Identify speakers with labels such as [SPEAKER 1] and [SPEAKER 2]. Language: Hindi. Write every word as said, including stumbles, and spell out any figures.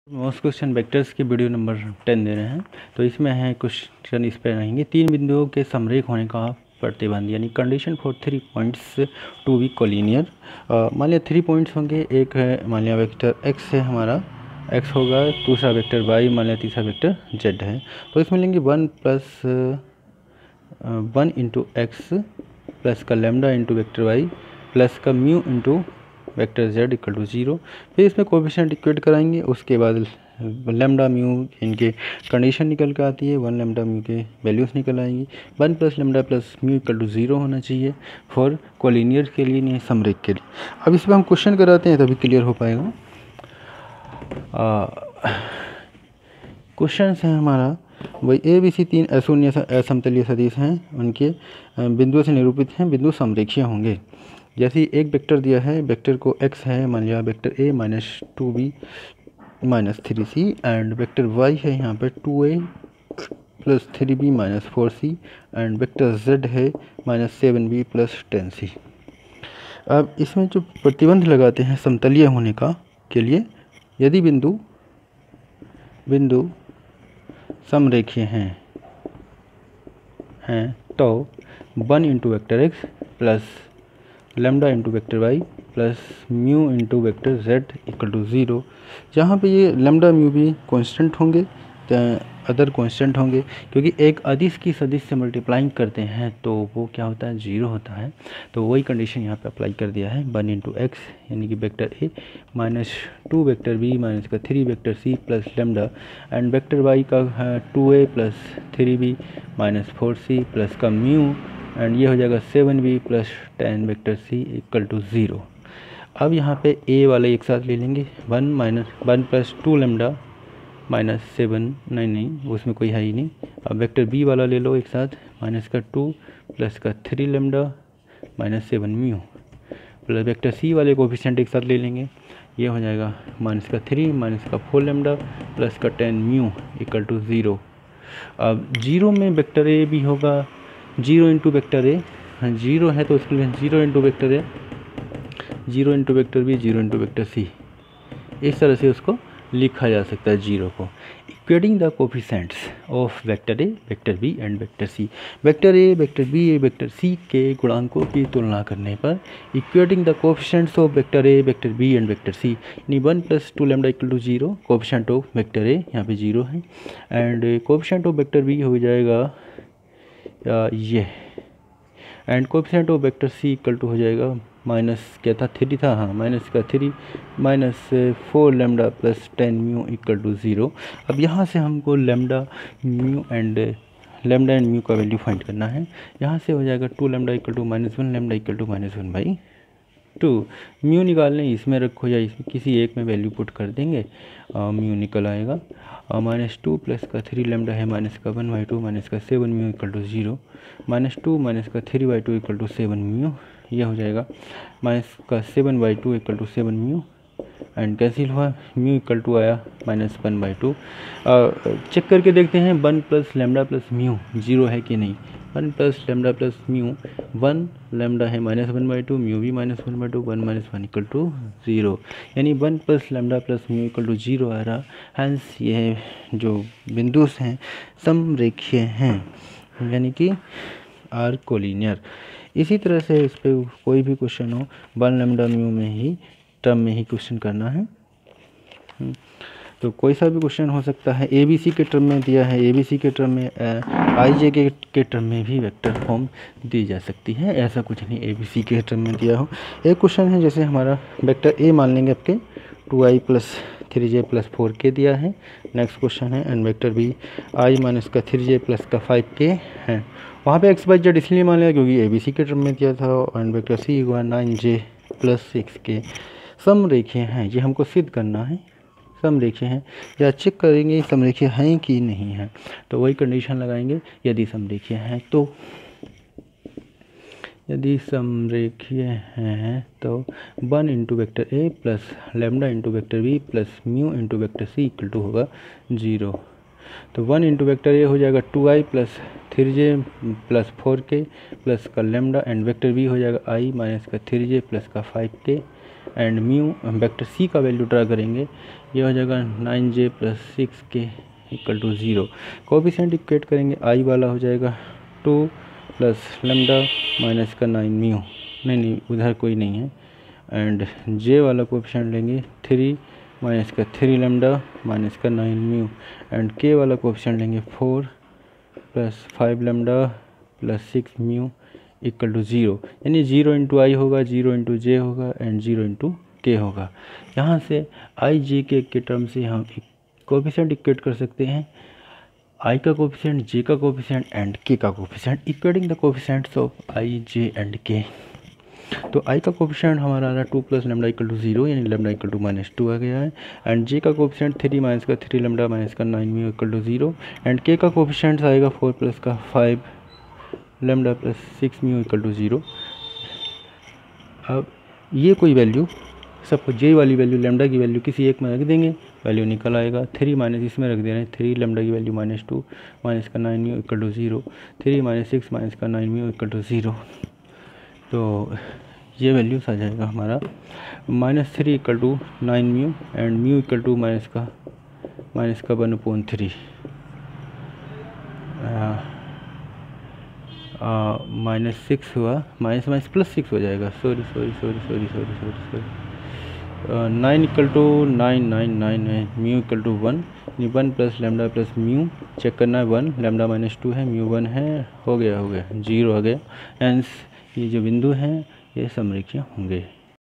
[SPEAKER 1] मोस्ट क्वेश्चन वेक्टर्स की वीडियो नंबर टेन दे रहे हैं। तो इसमें है क्वेश्चन इस पर रहेंगे, तीन बिंदुओं के समरेख होने का प्रतिबंध, यानी condition for three points to be collinear. मान लिया थ्री पॉइंट्स होंगे, एक है मान लिया वेक्टर एक्स है, हमारा एक्स होगा, दूसरा वेक्टर वाई, मान लिया तीसरा वेक्टर जेड है। तो इसमें लेंगे one plus one into x plus का lambda into vector y plus का mu into vector z equal to zero. फिर इसमें कोफिशिएंट इक्वेट कराएंगे, उसके बाद लेमडा म्यू इनके कंडीशन निकल के आती है, वन लेमडा म्यू के वैल्यूज़ निकल आएंगी। One plus lambda plus mu equal to zero होना चाहिए फॉर कोलिनियर के लिए, नहीं समरेख के लिए। अब इसमें हम क्वेश्चन कराते हैं तभी क्लियर हो पाएगा। क्वेश्चन है हमारा वही ए बी सी तीन अशून्य असमतलीय सदिश हैं, उनके बिंदुओं से निरूपित हैं, बिंदु समरेखीय होंगे। जैसे एक वेक्टर दिया है, वेक्टर को x है, मान लिया vector a minus two b minus three c, and vector y है यहाँ पे two a plus three b minus four c, and vector z है minus seven b plus ten c. अब इसमें जो प्रतिबंध लगाते हैं समतलीय होने का के लिए, यदि बिंदु बिंदु समरेखीय हैं हैं तो one into vector x plus lambda into vector y plus mu into vector z equal to zero. जहाँ पे ये लेमडा म्यू भी कांस्टेंट होंगे, अदर कांस्टेंट होंगे, क्योंकि एक अदिश की सदिश से मल्टीप्लाइंग करते हैं तो वो क्या होता है, जीरो होता है। तो वही कंडीशन यहाँ पे अप्लाई कर दिया है, वन इंटू एक्स यानी कि vector a minus two vector b minus का three vector c plus lambda, and vector y का two a plus three b minus four c plus का म्यू, एंड ये हो जाएगा seven b plus ten vector c equal to zero. अब यहाँ पे ए वाले एक साथ ले लेंगे, one minus one plus two lambda minus seven, नहीं नहीं उसमें कोई है ही नहीं। अब वेक्टर बी वाला ले लो एक साथ, माइनस का टू प्लस का three lambda minus seven mu, plus vector c वाले कोफिशिएंट एक साथ ले लेंगे, ये हो जाएगा माइनस का थ्री माइनस का फोर लेमडा प्लस का ten mu equal to zero. अब जीरो में वेक्टर ए भी होगा, जीरो इंटू वेक्टर ए, हाँ जीरो है तो उसके लिए zero into vector a, zero into vector b, zero into vector c, इस तरह से उसको लिखा जा सकता है जीरो को। Equating the coefficients of vector a, vector b and vector c, vector a, vector b, vector c के गुणांकों की तुलना करने पर equating the coefficients of vector a, vector b and vector c, यानी one plus two lambda equal to zero, coefficient of vector a यहाँ पे जीरो है, and coefficient of vector b हो जाएगा आ, ये, and coefficient of vector c equal to हो जाएगा माइनस क्या था, थ्री था, हाँ माइनस का three minus four lambda plus ten mu equal to zero. अब यहाँ से हमको lambda mu and lambda and mu का वैल्यू फाइंड करना है। यहाँ से हो जाएगा two lambda equal to minus one lambda equal to minus one by two. Mu निकालने इसमें रखो या इसमें किसी एक में वैल्यू पुट कर देंगे, म्यू निकल आएगा। माइनस टू प्लस का थ्री लेमडा है माइनस का वन बाई टू माइनस का seven mu equal to zero, minus two minus का three by two equal to seven mu, यह हो जाएगा माइनस का seven by two equal to seven mu, and cancel हुआ, म्यू इक्वल टू आया minus one by two. Check करके देखते हैं one plus lambda plus mu zero है कि नहीं। One plus lambda plus mu, one lambda है minus one by two, mu भी minus one by two, one minus one equal to zero, यानी one plus lambda plus mu equal to zero आ रहा। हैंस ये जो बिंदु हैं समरेखीय हैं, यानी कि आर कोलिनियर। इसी तरह से इस पर कोई भी क्वेश्चन हो, वन लेमडा म्यू में ही टर्म में ही क्वेश्चन करना है। तो कोई सा भी क्वेश्चन हो सकता है, ए बी सी के टर्म में दिया है, ए बी सी के टर्म में, आई जे के के टर्म में भी वेक्टर फॉर्म दी जा सकती है, ऐसा कुछ नहीं ए बी सी के टर्म में दिया हो। एक क्वेश्चन है जैसे हमारा वेक्टर ए मान लेंगे आपके two i plus three j plus four k दिया है। नेक्स्ट क्वेश्चन है and vector b i minus का थ्री जे प्लस का फाइव के है। वहाँ पे एक्स बाई जेड इसलिए मान लिया क्योंकि ए बी सी के टर्म में दिया था, एंड वेक्टर सी हुआ नाइन जे प्लस सिक्स के। समरेखीय हैं, ये हमको सिद्ध करना है समरेखीय हैं, या चेक करेंगे समरेखीय हैं कि नहीं है। तो वही कंडीशन लगाएंगे, यदि समरेखीय हैं तो, यदि समरेखीय हैं तो one into vector a plus lambda into vector b plus mu into vector c equal to होगा जीरो। तो वन इंटू वेक्टर ए हो जाएगा two i plus three j plus four k plus का लेमडा, एंड वेक्टर बी हो जाएगा आई माइनस का थ्री जे प्लस का five k, and mu vector c का वैल्यू ड्रा करेंगे, ये हो जाएगा नाइन जे प्लस सिक्स के equal to zero. Coefficient equate करेंगे, आई वाला हो जाएगा टू प्लस लेमडा माइनस का नाइन म्यू, नहीं नहीं उधर कोई नहीं है, एंड जे वाला कोएफिशिएंट लेंगे थ्री माइनस का थ्री लेमडा माइनस का नाइन म्यू, एंड के वाला कोएफिशिएंट लेंगे four plus five lambda plus six mu equal to zero, यानी जीरो इंटू आई होगा, जीरो इंटू जे होगा एंड जीरो इंटू के होगा। यहाँ से आई जे के के टर्म से हम कोएफिशिएंट इक्वेट कर सकते हैं, आई का कोएफिशिएंट, जे का कोएफिशिएंट एंड के का coefficient, equating the coefficients of I J and K. तो आई का कोएफिशिएंट हमारा आ रहा है two plus lambda equal to zero, यानी lambda equal to minus two आ गया है, एंड जे का कोएफिशिएंट थ्री माइनस का थ्री लेमडा माइनस का nine mu equal to zero, and K का कोएफिशिएंट आएगा फोर प्लस का five lambda plus six mu equal to zero. अब ये कोई वैल्यू, सबको जे वाली वैल्यू लेमडा की वैल्यू किसी एक में रख देंगे, वैल्यू निकल आएगा, थ्री माइनस इसमें रख दे रहे हैं, थ्री लेमडा की वैल्यू माइनस टू माइनस का nine mu equal to zero, three minus six minus का nine mu equal to zero. तो ये वैल्यूस आ जाएगा हमारा minus three equal to nine mu and mu equal to minus का माइनस का one upon three, minus six हुआ, माइनस माइनस प्लस सिक्स हो जाएगा, sorry sorry sorry sorry sorry sorry sorry nine equal to nine nine nine है, mu equal to one, one plus lambda plus mu check करना है, वन लेमडा माइनस टू है, म्यू वन है, हो गया हो गया जीरो हो गया, एंड ये जो बिंदु हैं ये समरेखीय होंगे।